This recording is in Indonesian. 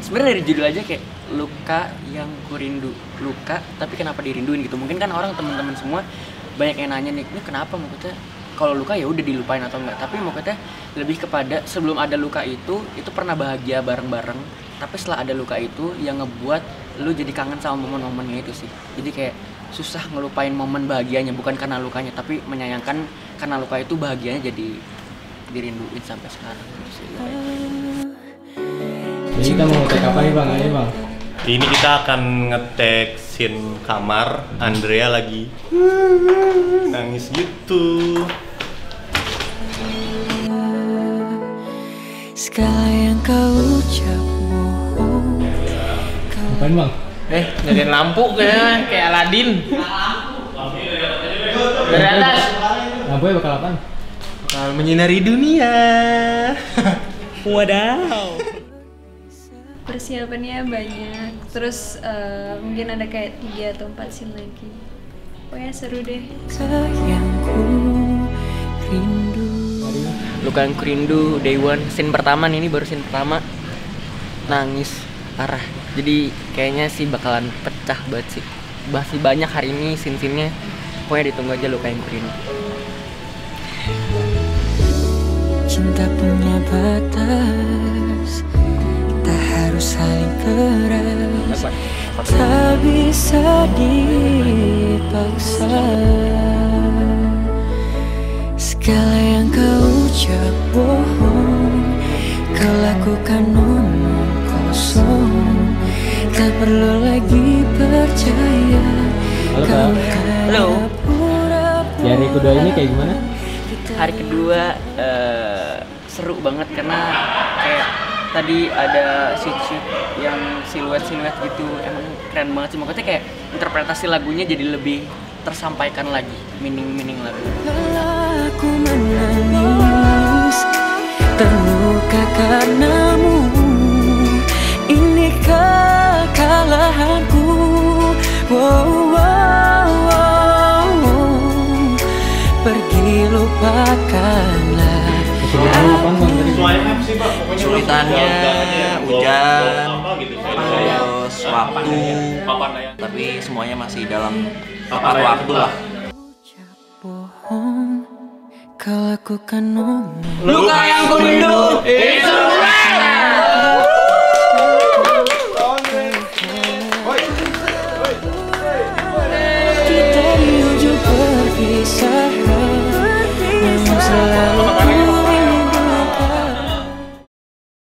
sebenarnya dari judul aja kayak luka yang kurindu, luka tapi kenapa dirinduin gitu. Mungkin kan orang teman-teman semua banyak yang nanya nih, ini kenapa maksudnya kalau luka ya udah dilupain atau enggak, tapi maksudnya lebih kepada sebelum ada luka itu pernah bahagia bareng-bareng, tapi setelah ada luka itu yang ngebuat lu jadi kangen sama momen-momennya itu sih. Jadi kayak susah ngelupain momen bahagianya, bukan karena lukanya, tapi menyayangkan karena luka itu bahagianya jadi dirinduin sampai sekarang gitu sih. Jadi kita mau ngetek apa nih bang? Ayo bang. Ini kita akan ngetek scene kamar. Andrea lagi nangis gitu. Segala yang kau ucap bohong. Ngapain bang? Nyalain lampu kayak Aladin. Dari atas. Lampunya bakal apaan? Bakal menyinari dunia. Wadaw. Persiapannya banyak, terus mungkin ada kayak 3 atau 4 scene lagi. Pokoknya seru deh. Yang ku rindu. Luka yang kurindu day one, scene pertama nih, ini baru scene pertama. Nangis parah. Jadi kayaknya sih bakalan pecah banget sih. Masih banyak hari ini scene-scene-nya. Pokoknya ditunggu aja luka yang kurindu. Cinta punya batas, tak harus saling keras, tak bisa dipaksa. Segala yang kau ucap bohong, kau lakukan omong kosong. Tak perlu lagi percaya. Halo. Di hari kedua ini kayak gimana? Hari kedua seru banget karena kayak tadi ada shoot yang siluet gitu, emang keren banget sih. Maksudnya kayak interpretasi lagunya jadi lebih tersampaikan lagi, meaning lagu. Aku menangis, terluka karenamu. Ini kekalahanku. Wow, wow, wow. Pergi lupakanlah. Kesulitannya hujan, terus waktu, tapi semuanya masih dalam tepat waktu lah. Bohong, kau lakukan omong. Luka yang